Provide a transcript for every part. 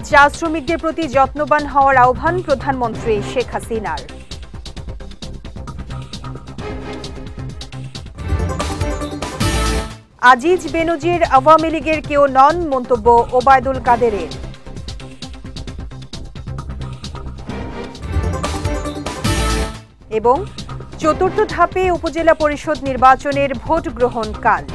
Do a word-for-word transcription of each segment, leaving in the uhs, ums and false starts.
চা শ্রমিকদের প্রতি যত্নবান হওয়ার আহ্বান প্রধানমন্ত্রী শেখ হাসিনার। আজিজ বেনজির আওয়ামী লীগের কেউ নন, মন্তব্য ওবায়দুল কাদেরের। এবং চতুর্থ ধাপে উপজেলা পরিষদ নির্বাচনের ভোট গ্রহণ কাল।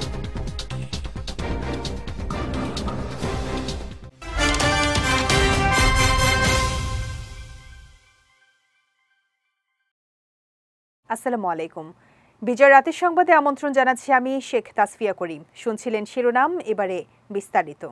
আসসালামু আলাইকুম। বিজয় রাতের সংবাদে আমন্ত্রণ জানাচ্ছি আমি শেখ তাসফিয়া করিম। শুনছিলেন শিরোনাম, এবারে বিস্তারিত।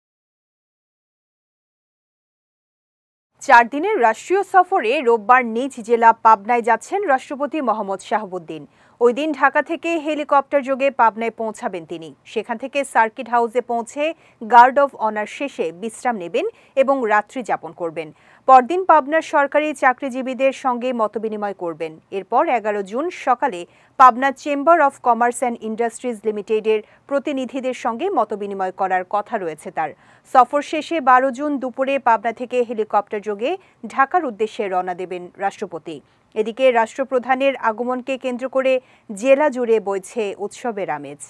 চার দিনের রাষ্ট্রীয় সফরে রোববার নিজ জেলা পাবনায় যাচ্ছেন রাষ্ট্রপতি মোহাম্মদ শাহাবুদ্দিন। ওই দিন ঢাকা থেকে হেলিকপ্টার যোগে পাবনায় পৌঁছাবেন তিনি। সেখান থেকে সার্কিট হাউসে পৌঁছে গার্ড অব অনার শেষে বিশ্রাম নেবেন এবং রাত্রি যাপন করবেন। পরদিন পাবনার সরকারি চাকরিজীবীদের সঙ্গে মতবিনিময় করবেন। এরপর এগারো জুন সকালে Pabna chamber of commerce and industries লিমিটেডের প্রতিনিধিদের সঙ্গে মতবিনিময় করার কথা রয়েছে তার। সফর শেষে বারো জুন দুপুরে পাবনা থেকে হেলিকপ্টার যোগে ঢাকার উদ্দেশ্যে রওনা দেবেন রাষ্ট্রপতি। এদিকে রাষ্ট্রপ্রধানের আগমনকে কেন্দ্র করে জেলা জুড়ে বইছে উৎসবের আমেজ।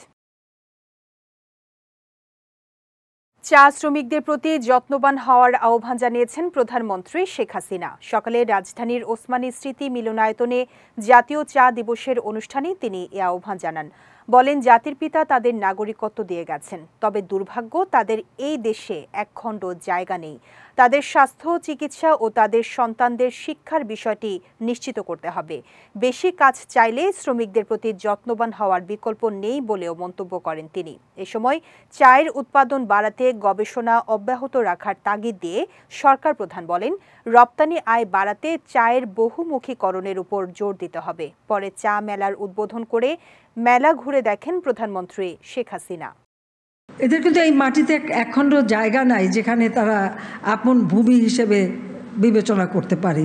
চা শ্রমিকদের প্রতি যত্নবান হওয়ার আহ্বান জানিয়েছেন প্রধানমন্ত্রী শেখ হাসিনা। সকালে রাজধানীর ওসমানী স্মৃতি মিলনায়তনে জাতীয় চা দিবসের অনুষ্ঠানে তিনি এ আহ্বান জানান। বলেন, জাতির পিতা তাদের নাগরিকত্ব দিয়ে গেছেন, তবে দুর্ভাগ্য তাদের এই দেশে একখণ্ড জায়গা নেই। তাদের স্বাস্থ্য, চিকিৎসা ও তাদের সন্তানদের শিক্ষার বিষয়টি নিশ্চিত করতে হবে। বেশি কাজ চাইলে শ্রমিকদের প্রতি যত্নবান হওয়ার বিকল্প নেই বলেও মন্তব্য করেন তিনি। এ সময় চায়ের উৎপাদন বাড়াতে গবেষণা অব্যাহত রাখার তাগিদ দিয়ে সরকার প্রধান বলেন, রপ্তানি আয় বাড়াতে চায়ের বহুমুখীকরণের উপর জোর দিতে হবে। পরে চা মেলার উদ্বোধন করে মেলা ঘুরে দেখেন প্রধানমন্ত্রী শেখ হাসিনা। এদের কিন্তু এই মাটিতে একখণ্ড জায়গা নাই যেখানে তারা আপন ভূমি হিসেবে বিবেচনা করতে পারে,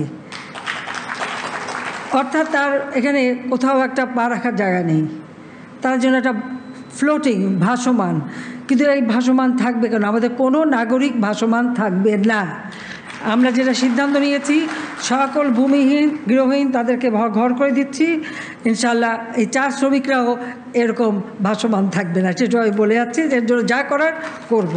অর্থাৎ তার এখানে কোথাও একটা পা রাখার জায়গা নেই। তার জন্য একটা ফ্লোটিং, ভাসমান। কিন্তু এই ভাসমান থাকবে কেন? আমাদের কোনো নাগরিক ভাসমান থাকবে না। আমরা যেটা সিদ্ধান্ত নিয়েছি, সকল ভূমিহীন গৃহহীন তাদেরকে ঘর করে দিচ্ছি। ইনশাল্লাহ এই চা শ্রমিকরাও এরকম ভাসমান থাকবে না, সেটা আমি বলে যাচ্ছি। এর জন্য যা করার করব।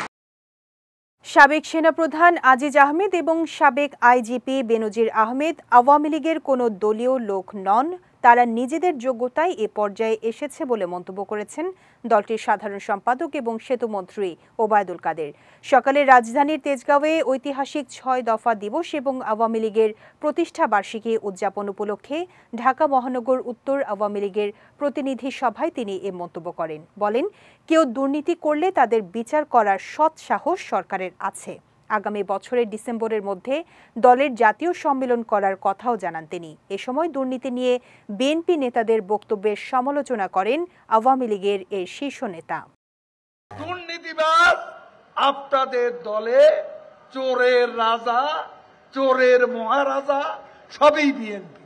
সাবেক সেনাপ্রধান আজিজ আহমেদ এবং সাবেক আইজিপি বেনজির আহমেদ আওয়ামী লীগের কোনো দলীয় লোক নন। তারা নিজেদের যোগ্যতায় এ পর্যায়ে এসেছে বলে মন্তব্য করেছেন দলটির সাধারণ সম্পাদক এবং সেতুমন্ত্রী ওবায়দুল কাদের। সকালে রাজধানীর তেজগাঁওয়ে ঐতিহাসিক ছয় দফা দিবস এবং আওয়ামী লীগের প্রতিষ্ঠা বার্ষিকী উদযাপন উপলক্ষে ঢাকা মহানগর উত্তর আওয়ামী লীগের প্রতিনিধি সভায় তিনি এ মন্তব্য করেন। বলেন, কেউ দুর্নীতি করলে তাদের বিচার করার সৎ সাহস সরকারের আছে। আগামী বছরের ডিসেম্বরের মধ্যে দলের জাতীয় সম্মেলন করার কথাও জানান তিনি। এ সময় দুর্নীতি নিয়ে বিএনপি নেতাদের বক্তব্যের সমালোচনা করেন আওয়ামী লীগের এর শীর্ষ নেতা। দুর্নীতিবাজ আপনাদের দলে চোরের রাজা, চোরের মহারাজা সবই বিএনপি।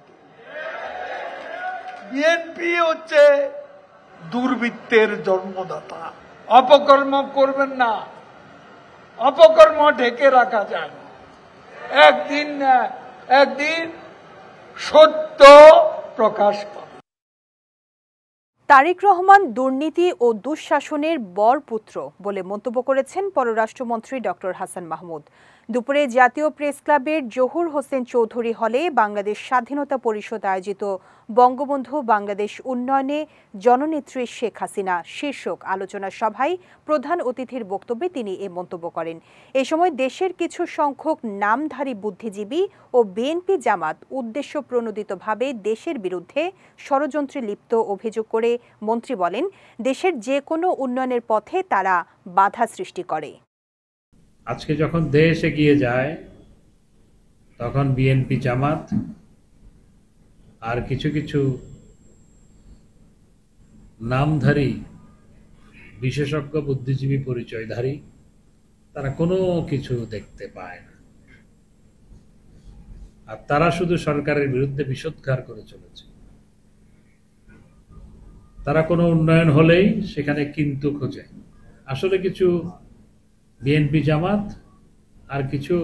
বিএনপি হচ্ছে দুর্বৃত্তের জন্মদাতা। অপকর্ম করবেন না, অপকর্ম ঢেকে রাখা যায় না। একদিন না একদিন সত্য প্রকাশ পাবে। তারেক রহমান দুর্নীতি ও দুঃশাসনের বর পুত্র বলে মন্তব্য করেছেন পররাষ্ট্রমন্ত্রী ডক্টর হাসান মাহমুদ। দুপুরে জাতীয় প্রেস ক্লাবের জহুর হোসেন চৌধুরী হলে বাংলাদেশ স্বাধীনতা পরিষদ আয়োজিত বঙ্গবন্ধু বাংলাদেশ উন্নয়নে জননেত্রী শেখ হাসিনা শীর্ষক আলোচনা সভায় প্রধান অতিথির বক্তব্যে তিনি এ মন্তব্য করেন। এ সময় দেশের কিছু সংখ্যক নামধারী বুদ্ধিজীবী ও বিএনপি জামাত উদ্দেশ্য প্রণোদিতভাবে দেশের বিরুদ্ধে ষড়যন্ত্রে লিপ্ত অভিযোগ করে মন্ত্রী বলেন, দেশের যে কোনো উন্নয়নের পথে তারা বাধা সৃষ্টি করে। আজকে যখন দেশ এগিয়ে যায় তখন বিএনপি জামাত আর কিছু কিছু নামধারী বিশেষজ্ঞ বুদ্ধিজীবী পরিচয়ধারী তারা কোনো কিছু দেখতে পায় না, আর তারা শুধু সরকারের বিরুদ্ধে বিষোদ্গার করে চলেছে। তারা কোনো উন্নয়ন হলেই সেখানে কিন্তু খোঁজে। আসলে কিছু বিএনপি জামাত আর কিছু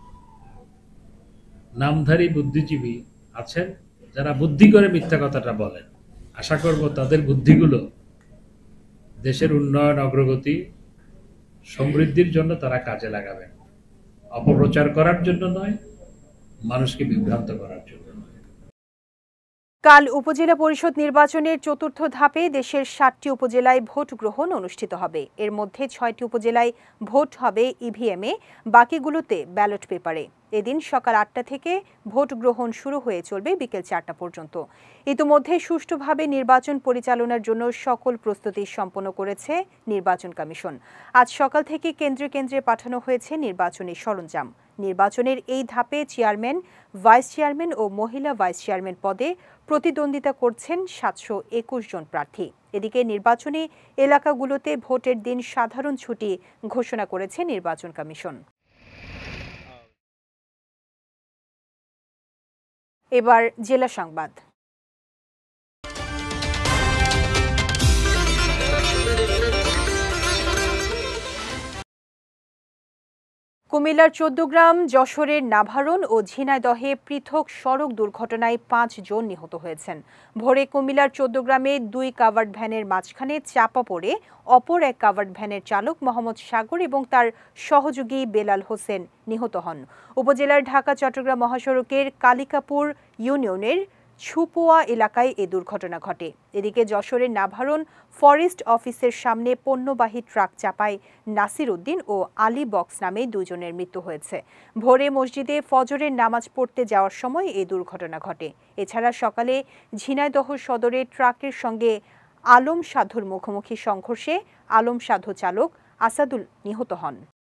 নামধারী বুদ্ধিজীবী আছেন যারা বুদ্ধি করে মিথ্যা কথাটা বলেন। আশা করব তাদের বুদ্ধিগুলো দেশের উন্নয়ন, অগ্রগতি, সমৃদ্ধির জন্য তারা কাজে লাগাবেন, অপপ্রচার করার জন্য নয়, মানুষকে বিভ্রান্ত করার জন্য নয়। কাল উপজেলা পরিষদ নির্বাচনের চতুর্থ ধাপে দেশের ষাটটি উপজেলায় ভোট গ্রহণ অনুষ্ঠিত হবে। এর মধ্যে ছয়টি উপজেলায় ভোট হবে ইভিএমে, বাকিগুলোতে ব্যালট পেপারে। এদিন সকাল আটটা থেকে ভোট গ্রহণ শুরু হয়ে চলবে বিকেল চারটা পর্যন্ত। ইতিমধ্যে সুষ্ঠুভাবে নির্বাচন পরিচালনার জন্য সকল প্রস্তুতি সম্পন্ন করেছে নির্বাচন কমিশন। আজ সকাল থেকে কেন্দ্রে কেন্দ্রে পাঠানো হয়েছে নির্বাচনী সরঞ্জাম। নির্বাচনের এই ধাপে চেয়ারম্যান, ভাইস চেয়ারম্যান ও মহিলা ভাইস চেয়ারম্যান পদে প্রতিদ্বন্দ্বিতা করছেন সাতশো একুশ জন প্রার্থী। এদিকে নির্বাচনী এলাকাগুলোতে ভোটের দিন সাধারণ ছুটি ঘোষণা করেছে নির্বাচন কমিশন। এবার জেলা সংবাদ। কুমিল্লার চৌদ্দগ্রাম, যশোরের নাভারণ ও ঝিনাইদহে পৃথক সড়ক দুর্ঘটনায় পাঁচ জন নিহত হয়েছেন। ভোরে কুমিল্লার চৌদ্দগ্রামে দুই কাভার্ড ভ্যানের মাঝখানে চাপা পড়ে অপর এক কাভার্ড ভ্যানের চালক মোহাম্মদ সাগর এবং তার সহযোগী বেলাল হোসেন নিহত হন। উপজেলার ঢাকা চট্টগ্রাম মহাসড়কের কালিকাপুর ইউনিয়নের ছুপোয়া এলাকায় এ দুর্ঘটনা ঘটে। এদিকে যশোরের নাভারণ ফরেস্ট অফিসের সামনে পণ্যবাহী ট্রাক চাপায় নাসির উদ্দিন ও আলী বক্স নামে দুজনের মৃত্যু হয়েছে। ভোরে মসজিদে ফজরের নামাজ পড়তে যাওয়ার সময় এই দুর্ঘটনা ঘটে। এছাড়া সকালে ঝিনাইদহ সদরে ট্রাকের সঙ্গে আলম সাধুর মুখোমুখি সংঘর্ষে আলম সাধু চালক আসাদুল নিহত হন।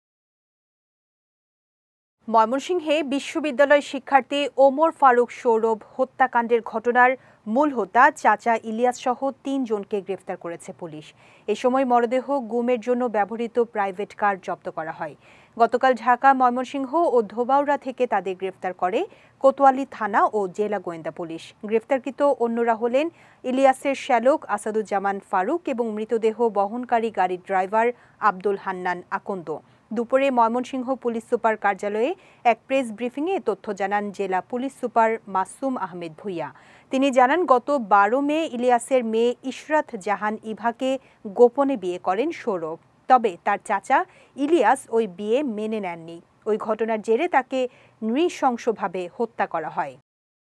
ময়মনসিংহে বিশ্ববিদ্যালয় শিক্ষার্থী ওমর ফারুক সৌরভ হত্যাকাণ্ডের ঘটনার মূল হোতা চাচা ইলিয়াস সহ তিন জনকে গ্রেফতার করেছে পুলিশ। এ সময় মরদেহ গুমের জন্য ব্যবহৃত প্রাইভেট কার জব্দ করা হয়। গতকাল ঢাকা, ময়মনসিংহ ও ধোবাউড়া থেকে তাদের গ্রেফতার করে কোতোয়ালি থানা ও জেলা গোয়েন্দা পুলিশ। গ্রেফতারকৃত অন্যরা হলেন ইলিয়াসের শ্যালক আসাদুজ্জামান ফারুক এবং মৃতদেহ বহনকারী গাড়ির ড্রাইভার আব্দুল হান্নান আকন্দ। দুপুরে ময়মনসিংহ পুলিশ সুপার কার্যালয়ে এক প্রেস ব্রিফিংয়ে তথ্য জানান জেলা পুলিশ সুপার মাসুম আহমেদ ভুইয়া। তিনি জানান, গত বারো মে ইলিয়াসের মেয়ে ইশরাত জাহান ইভাকে গোপনে বিয়ে করেন সৌরভ। তবে তার চাচা ইলিয়াস ওই বিয়ে মেনে নেননি। ওই ঘটনার জেরে তাকে নৃশংসভাবে হত্যা করা হয়।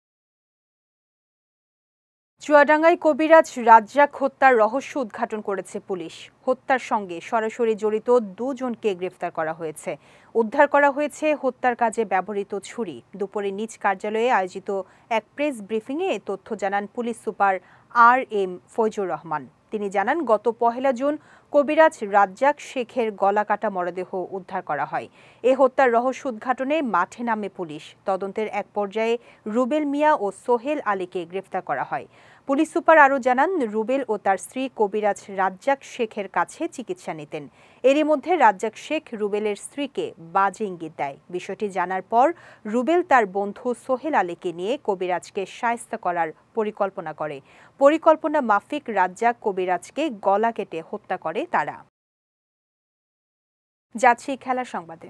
চুয়াডাঙ্গায় কবিরাজ রাজ্জাক হত্যার রহস্য উদ্ঘাটন করেছে পুলিশ। হত্যার সঙ্গে সরাসরি জড়িত দুজনকে গ্রেফতার করা হয়েছে। উদ্ধার করা হয়েছে হত্যার কাজে ব্যবহৃত ছুরি। দুপুরে নিজ কার্যালয়ে আয়োজিত এক প্রেস ব্রিফিংয়ে এ তথ্য জানান police super R M Faizur Rahman. তিনি জানান, গত পহেলা জুন কবিরাজ রাজ্জাক শেখের গলা কাটা মরদেহ উদ্ধার করা হয়। এ হত্যার রহস্য উদ্ঘাটনে মাঠে নামে পুলিশ। তদন্তের এক পর্যায়ে রুবেল মিয়া ও সোহেল আলীকে গ্রেফতার করা হয়। পুলিশ সুপার আরও জানান, রুবেল ও তার স্ত্রী কবিরাজ রাজ্জাক শেখের কাছে চিকিৎসা নিতেন। এরই মধ্যে রাজ্জাক শেখ রুবেলের স্ত্রীকে বাজে ইঙ্গিত দেয়। বিষয়টি জানার পর রুবেল তার বন্ধু সোহেল আলীকে নিয়ে কবিরাজকে শায়েস্তা করার পরিকল্পনা করে। পরিকল্পনা মাফিক রাজ্জাক কবিরাজকে গলা কেটে হত্যা করে তারা। যাচ্ছি খেলার সংবাদে।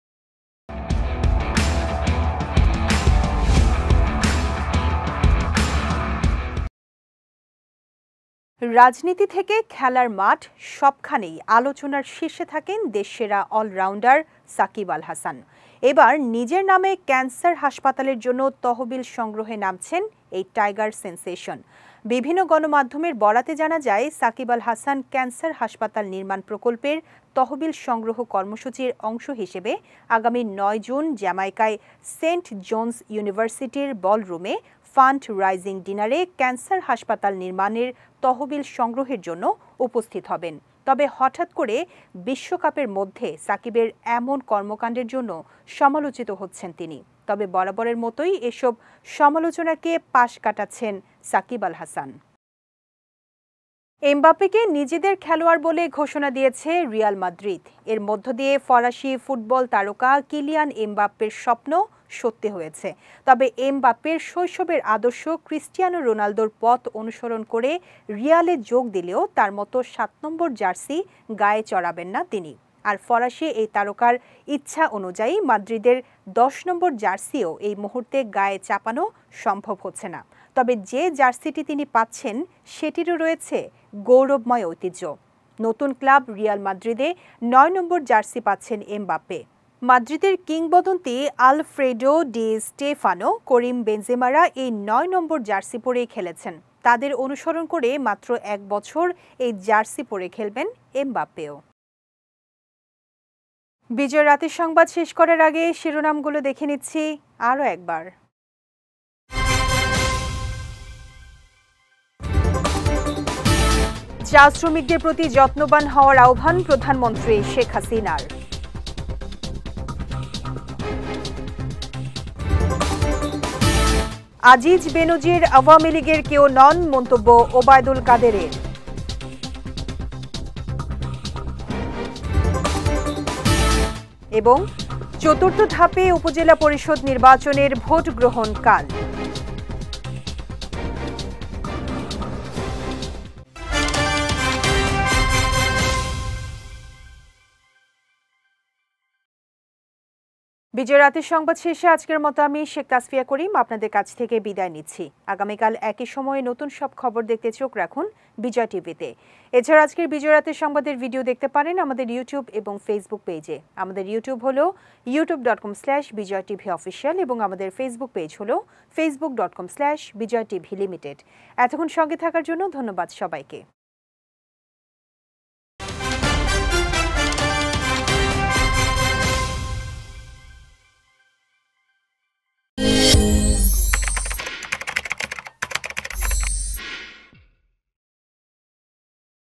রাজনীতি থেকে খেলার মাঠ সবখানেই আলোচনার শীর্ষে থাকেন দেশসেরা অলরাউন্ডার সাকিব আল হাসান। এবার নিজের নামে ক্যান্সার হাসপাতালের জন্য তহবিল সংগ্রহে নামছেন এই টাইগার সেন্সেশন। বিভিন্ন গণমাধ্যমের বরাতে জানা যায়, সাকিব আল হাসান ক্যান্সার হাসপাতাল নির্মাণ প্রকল্পের তহবিল সংগ্রহ কর্মসূচির অংশ হিসেবে আগামী নয় জুন জ্যামাইকায় সেন্ট জোনস ইউনিভার্সিটির বলরুমে ফান্ড রাইজিং ডিনারে ক্যান্সার হাসপাতাল নির্মাণের তহবিল সংগ্রহের জন্য উপস্থিত হবেন। তবে হঠাৎ করে বিশ্বকাপের মধ্যে সাকিবের এমন কর্মকাণ্ডের জন্য সমালোচিত হচ্ছেন তিনি। তবে বরাবরের মতোই এসব সমালোচনাকে পাশ কাটাচ্ছেন সাকিব আল হাসান। এমবাপ্পেকে নিজেদের খেলোয়াড় বলে ঘোষণা দিয়েছে রিয়াল মাদ্রিদ। এর মধ্য দিয়ে ফরাসি ফুটবল তারকা কিলিয়ান এমবাপ্পের স্বপ্ন সত্যি হয়েছে। তবে এমবাপ্পের শৈশবের আদর্শ ক্রিস্টিয়ানো রোনালদোর পথ অনুসরণ করে রিয়ালে যোগ দিলেও তার মতো সাত নম্বর জার্সি গায়ে চড়াবেন না তিনি। আর ফরাসি এই তারকার ইচ্ছা অনুযায়ী মাদ্রিদের দশ নম্বর জার্সিও এই মুহূর্তে গায়ে চাপানো সম্ভব হচ্ছে না। তবে যে জার্সিটি তিনি পাচ্ছেন সেটিরও রয়েছে গৌরবময় ঐতিহ্য। নতুন ক্লাব রিয়াল মাদ্রিদে নয় নম্বর জার্সি পাচ্ছেন এমবাপ্পে। মাদ্রিদের কিংবদন্তি আলফ্রেডো ডি স্টেফানো, করিম বেনজেমারা এই নয় নম্বর জার্সি পরেই খেলেছেন। তাদের অনুসরণ করে মাত্র এক বছর এই জার্সি পরে খেলবেন এমবাপ্পেও। বিজয় রাতের সংবাদ শেষ করার আগে শিরোনামগুলো দেখে নিচ্ছি আরও একবার। চা শ্রমিকদের প্রতি যত্নবান হওয়ার আহ্বান প্রধানমন্ত্রী শেখ হাসিনার। আজিজ বেনজির আওয়ামী লীগের কেউ নন, মন্তব্য ওবায়দুল কাদেরের। এবং চতুর্থ ধাপে উপজেলা পরিষদ নির্বাচনের ভোট গ্রহণ কাল। বিজয় রাতের সংবাদ শেষে আজকের মতো আমি শেখ তাসফিয়া করিম আপনাদের কাছ থেকে বিদায় নিচ্ছি। আগামীকাল একই সময়ে নতুন সব খবর দেখতে চোখ রাখুন বিজয় টিভিতে। এছাড়া আজকের বিজয় রাতের সংবাদের ভিডিও দেখতে পারেন আমাদের ইউটিউব এবং ফেসবুক পেজে। আমাদের ইউটিউব হলো YouTube dot com slash Bijoy TV official এবং আমাদের ফেসবুক পেজ হলো Facebook dot com slash Bijoy TV limited. এতক্ষণ সঙ্গে থাকার জন্য ধন্যবাদ সবাইকে।